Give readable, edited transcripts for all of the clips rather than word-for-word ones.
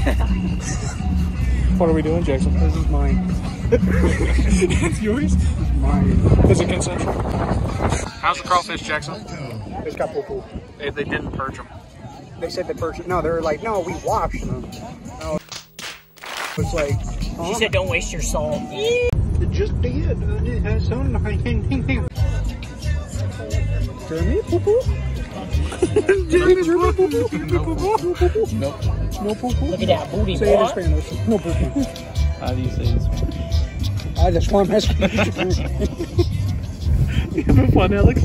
What are we doing, Jackson? This is mine. It's yours? This is mine. Is it consensual? How's the crawfish, Jackson? It's got poo-poo. They didn't purge them. They said they purchased. No, they're like, no, we washed them. No. It's like, She said, don't waste your salt. It just did. It has some. Jeremy, poo-poo? Jeremy, poo-poo? Nope. No poo-poo? Look at that booty, Say it in boy. Spanish. No poo-poo. How do you say this? That's why I'm asking you. You having fun, Alex?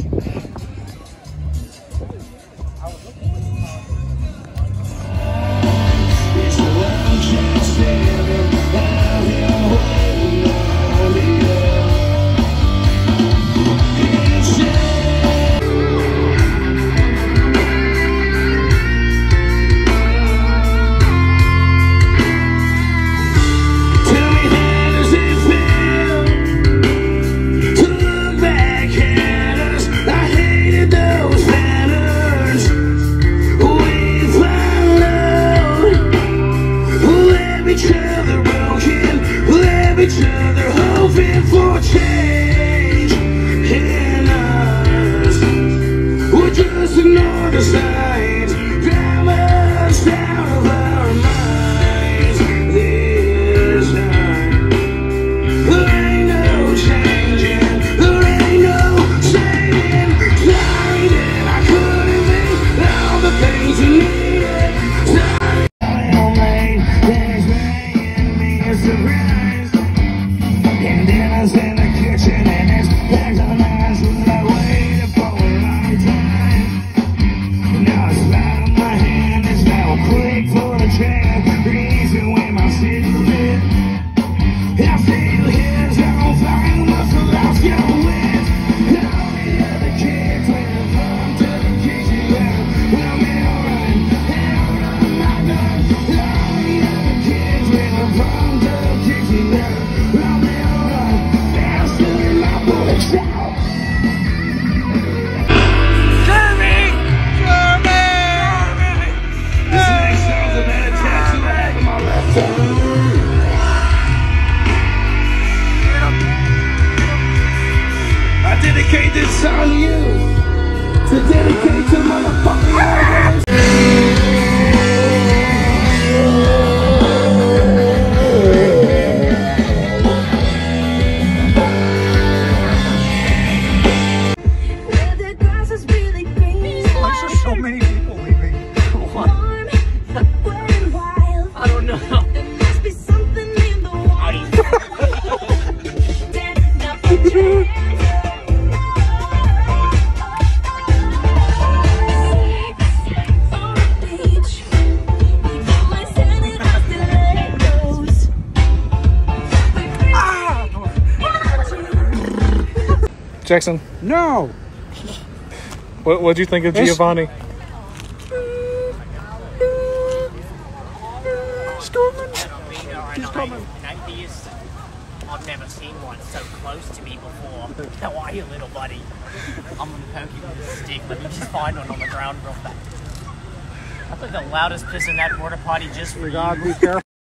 Dedicate this song to you. To dedicate to motherfucking August. Why are so many people leaving? I don't know. Jackson, No! what'd you think of Giovanni? He's coming. I've never seen one so close to me before. How are you, little buddy? I'm gonna poke you with a stick. Let me just find one on the ground real fast. I think the loudest piss in that porta potty just for You you. gotta be careful.